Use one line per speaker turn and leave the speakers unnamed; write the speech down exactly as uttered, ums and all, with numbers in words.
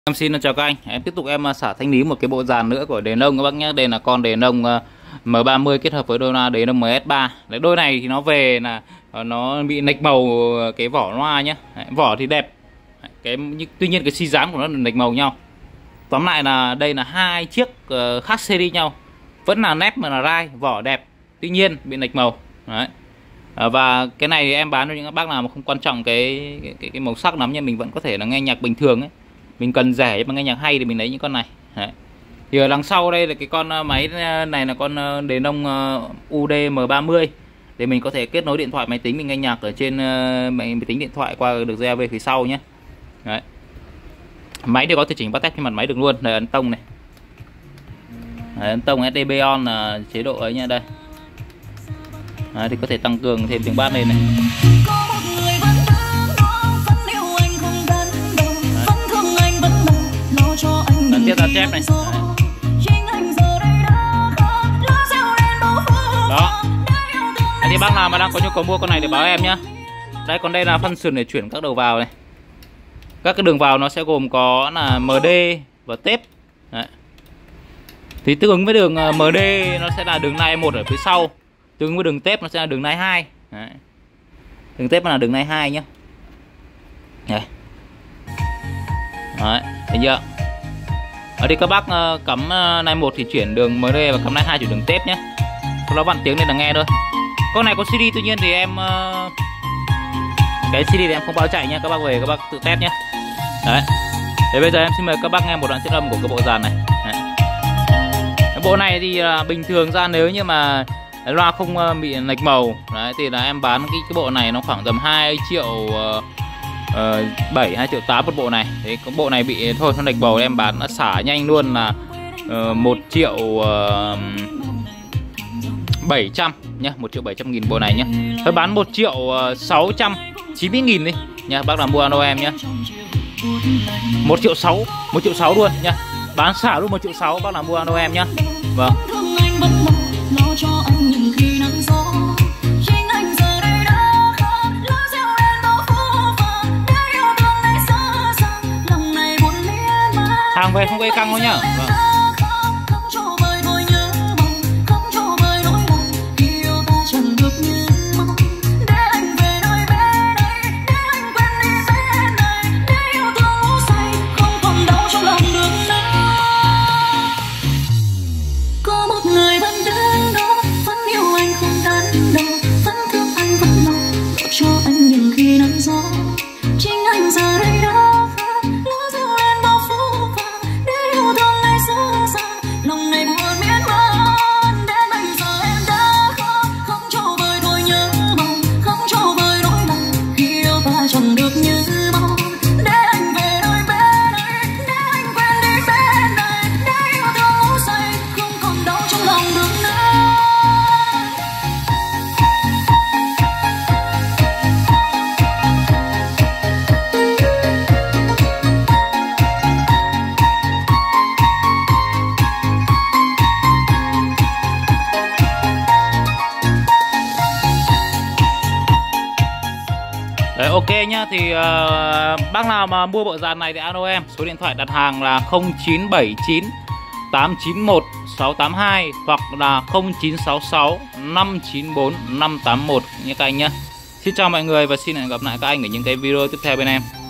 Em xin chào các anh, em tiếp tục em xả thanh lý một cái bộ dàn nữa của đèn ông các bác nhé. Đây là con đèn ông M ba mươi kết hợp với đôi loa đèn ông M S ba. Đấy, đôi này thì nó về là nó bị lệch màu cái vỏ loa nhé. Đấy, vỏ thì đẹp, cái tuy nhiên cái xi dáng của nó là lệch màu nhau. Tóm lại là đây là hai chiếc uh, khác series nhau, vẫn là nép mà là rai, vỏ đẹp, tuy nhiên bị lệch màu. Đấy. À, và cái này thì em bán cho những các bác nào mà không quan trọng cái cái, cái, cái màu sắc lắm nha, mình vẫn có thể là nghe nhạc bình thường ấy. Mình cần rẻ mà nghe nhạc hay thì mình lấy những con này. Đấy. Thì ở đằng sau đây là cái con máy này là con đèn ông U D M ba mươi, để mình có thể kết nối điện thoại máy tính mình nghe nhạc ở trên máy tính điện thoại qua được dây a vê phía sau nhé. Đấy. Máy thì có thể chỉnh bắt tách trên mặt máy được luôn. Đây ấn tông này. Đấy, ấn tông ét đê bê on là chế độ ấy nha, đây. Đấy, thì có thể tăng cường thêm tiếng bass lên này. Ấn tiếp ra chép này. Đó. Đấy, thì bác nào mà đang có nhu cầu mua con này thì báo em nhá. Đây, còn đây là phân sườn để chuyển các đầu vào này. Các cái đường vào nó sẽ gồm có là em đê và tép. Đấy. Thì tương ứng với đường em đê nó sẽ là đường nai một ở phía sau, tương ứng với đường tép nó sẽ là đường nai hai. Đấy. Đường tép là đường nai hai nhá. Đây. Đấy, thấy chưa? Ở đây các bác uh, cắm uh, nai một thì chuyển đường em đê và cắm nai hai chuyển đường tép nhé. Nó vặn tiếng nên là nghe thôi. Con này có xê đê tuy nhiên thì em uh, cái xê đê thì em không bao chạy nha, các bác về các bác tự test nhé. Đấy. Thế bây giờ em xin mời các bác nghe một đoạn chất âm của cái bộ dàn này. Đấy. Cái bộ này thì uh, bình thường ra nếu như mà loa không uh, bị lệch màu, đấy thì là em bán cái cái bộ này nó khoảng tầm hai triệu uh, Uh, bảy, hai triệu tám một bộ này. Thế có bộ này bị thôi nó lệch màu em bán nó xả nhanh luôn là uh, một triệu bảy trăm nhá, một triệu bảy trăm nghìn bộ này nhá. Tôi bán một triệu sáu trăm chín mươi nghìn đi nha, bác nào mua alo em nhá. một triệu sáu, một triệu sáu luôn nhá. Bán xả luôn một triệu sáu, bác nào mua alo em nhá. Vâng. Hàng về không gây căng đâu nhá. Vâng.
Có một người vẫn đứng đó, vẫn yêu anh không đắn đo, vẫn thương anh vẫn lo cho anh những khi nắng gió. Chính anh giờ đây đó.
Đấy, ok nhá, thì uh, bác nào mà mua bộ dàn này thì alo em, số điện thoại đặt hàng là không chín bảy chín tám chín một sáu tám hai hoặc là không chín sáu sáu năm chín bốn năm tám một nha các anh nhá. Xin chào mọi người và xin hẹn gặp lại các anh ở những cái video tiếp theo bên em.